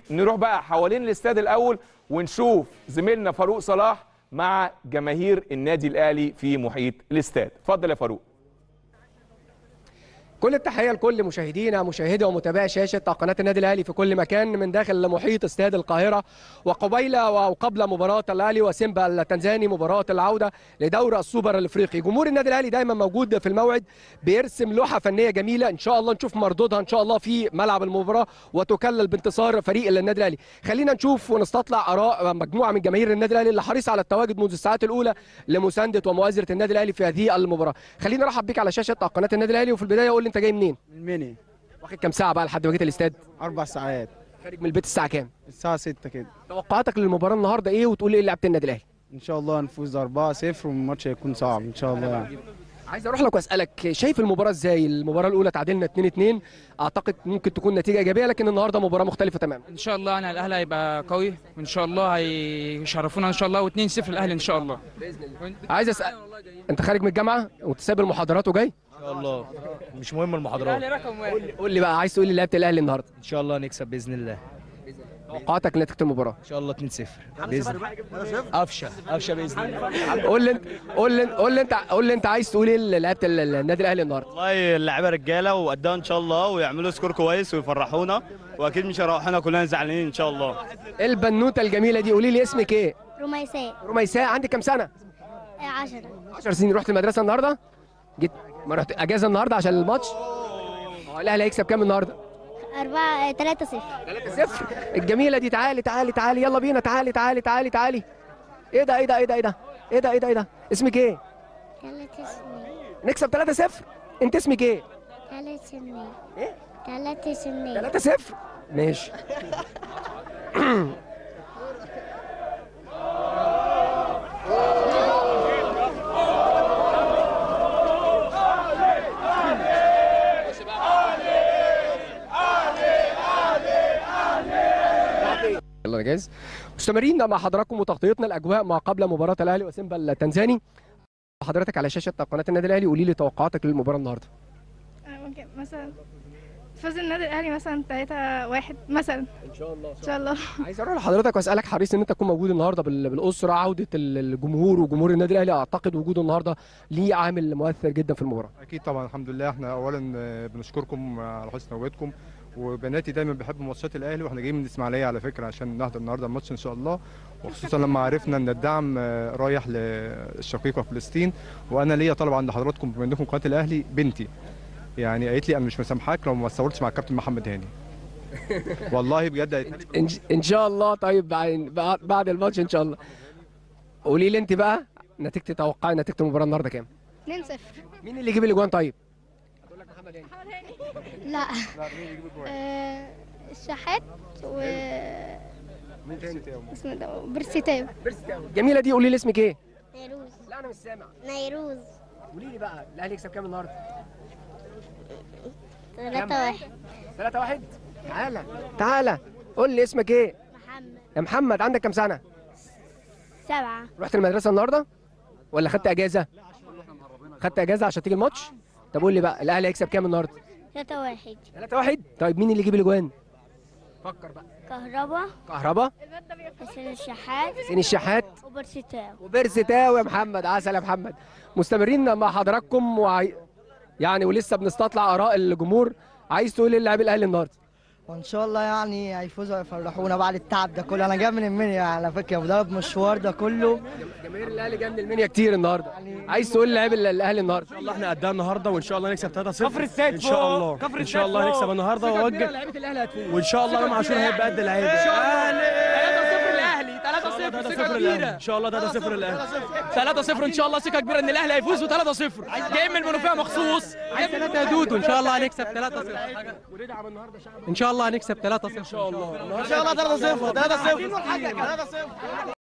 نروح بقى حوالين الاستاد الاول ونشوف زميلنا فاروق صلاح مع جماهير النادي الاهلي في محيط الاستاد. اتفضل يا فاروق. كل التحيه لكل مشاهدينا مشاهدي ومتابعي شاشه قناه النادي الاهلي في كل مكان من داخل محيط استاد القاهره وقبل مباراه الاهلي وسيمبا التنزاني مباراه العوده لدوري السوبر الافريقي. جمهور النادي الاهلي دايما موجود في الموعد بيرسم لوحه فنيه جميله ان شاء الله نشوف مردودها ان شاء الله في ملعب المباراه وتكلل بانتصار فريق النادي الاهلي. خلينا نشوف ونستطلع اراء مجموعه من جماهير النادي الاهلي اللي حريصه على التواجد منذ الساعات الاولى لمسانده ومؤازره النادي الاهلي في هذه المباراه. خلينا نرحب بيك على شاشه قناه النادي الاهلي، وفي البدايه قول لي انت جاي منين؟ المني. واخد كام ساعة بقى لحد ما جيت الاستاد؟ 4 ساعات. خارج من البيت الساعة كام؟ الساعة 6 كده. توقعاتك للمباراة النهاردة إيه وتقول إيه لعيبة النادي الأهلي؟ إن شاء الله هنفوز 4-0 والماتش هيكون صعب إن شاء الله يعني. عايز أروح لك وأسألك شايف المباراة إزاي؟ المباراة الأولى تعادلنا 2-2، أعتقد ممكن تكون نتيجة إيجابية، لكن النهاردة مباراة مختلفة تماما. إن شاء الله أنا الأهلي هيبقى قوي وإن شاء الله هيشرفونا إن شاء الله و2-0 الأهلي إن شاء الله. بإذن الله. عايز أسأل أنت خارج من الجامعة وتساب المحاضرات وجاي؟ ان شاء الله مش مهم المحاضرات. الأهلي رقم 1. قول لي بقى عايز تقول لي لعيبة الأهلي النهاردة؟ ان شاء الله نكسب باذن الله. توقعاتك لنتيجة المباراة؟ ان شاء الله 2-0 باذن الله. قفشه باذن الله. قول لي انت عايز تقول ايه لعيبه النادي الاهلي النهارده؟ والله اللعيبه رجاله وقدها ان شاء الله ويعملوا سكور كويس ويفرحونا، واكيد مش هيروحونا كلنا زعلانين ان شاء الله. البنوته الجميله دي قولي لي اسمك ايه؟ رميساء. رميساء، عندك كام سنه؟ 10. 10 سنين. رحت المدرسه النهارده؟ جيت ما رحت اجازه النهارده عشان الماتش؟ الاهلي هيكسب كام النهارده؟ 3-0. 3-0. الجميله دي تعالي يلا بينا تعالي. ايه ده اسمك ايه؟ 3 سنين. نكسب 3-0. انت اسمك ايه؟ 3 سنين. ايه؟ 3 سنين. 3-0 ماشي. يلا جاهز. مستمرين مع حضراتكم وتغطيتنا الاجواء ما قبل مباراه الاهلي وسيمبا التنزاني. حضرتك على شاشه قناه النادي الاهلي قولي لي توقعاتك للمباراه النهارده. ممكن مثلا فوز النادي الاهلي مثلا 3-1 مثلا ان شاء الله. ان شاء الله. عايز اروح لحضرتك واسالك، حريص ان انت تكون موجود النهارده بالاسره، عوده الجمهور وجمهور النادي الاهلي، اعتقد وجوده النهارده ليه عامل مؤثر جدا في المباراه. اكيد طبعا الحمد لله. احنا اولا بنشكركم على حسن وجودكم، وبناتي دايما بيحبوا ماتشات الاهلي، واحنا جايين من الاسماعيليه على فكره عشان نحضر النهارده الماتش ان شاء الله، وخصوصا لما عرفنا ان الدعم رايح للشقيقه فلسطين. وانا ليا طلب عند حضراتكم بما انكم قناه الاهلي، بنتي يعني قالت لي انا مش مسامحاك لو ما صورتش مع الكابتن محمد هاني. والله بجد ان شاء الله. طيب بعد الماتش ان شاء الله. قولي لي انت بقى توقعي نتيجه المباراه النهارده كام؟ 2-0. مين اللي يجيب الاجوان طيب؟ هتقول لك محمد هاني. لا. الشحات و مين تاني؟ اسمه ده برسيتاو. جميله دي قولي لي اسمك ايه؟ نيروز. لا انا مش سامع. نيروز. قولي لي بقى الاهلي يكسب كام النهارده؟ 3-1. 3-1. تعالى قول لي اسمك ايه؟ محمد. يا محمد عندك كام سنه؟ 7. رحت المدرسه النهارده ولا خدت اجازه؟ خدت اجازه عشان تيجي الماتش؟ طب قول لي بقى الاهلي هيكسب كام النهارده؟ 3-1. 3-1. طيب مين اللي يجيب الاجوان؟ فكر بقى. كهربا. حسين حسين الشحات وبرسيتاو. وبرسيتاو. يا محمد عسل يا محمد. مستمرين مع حضراتكم يعني ولسه بنستطلع اراء الجمهور. عايز تقول ايه للاعبي الاهلي النهارده؟ وان شاء الله يعني هيفوزوا ويفرحونا بعد التعب ده كله. انا جاي من المنيا على فكره وضرب مشوار ده كله. جماهير الاهلي جايه من المنيا كتير النهارده. عايز تقول للاعبي الاهلي النهارده؟ ان شاء الله احنا قدها النهارده وان شاء الله نكسب 3-0 كفر السيد ان شاء الله. ان شاء الله هنكسب النهارده ووجه، لعيبه الاهلي هتفوز وان شاء الله امام عاشور هيبقى قد اللعيبه. 3-0 الاهلي. 3-0 ثقه كبيره ان شاء الله 3-0 الاهلي. 3-0 ان شاء الله ثقه كبيره ان الاهلي هيفوز و3-0. جاي من المنوفيه مخصوص. عايز 3 يا دودو. ان شاء الله هنكسب 3-0. ان شاء الله هنكسب 3-0 ان شاء الله. ان شاء الله 3-0.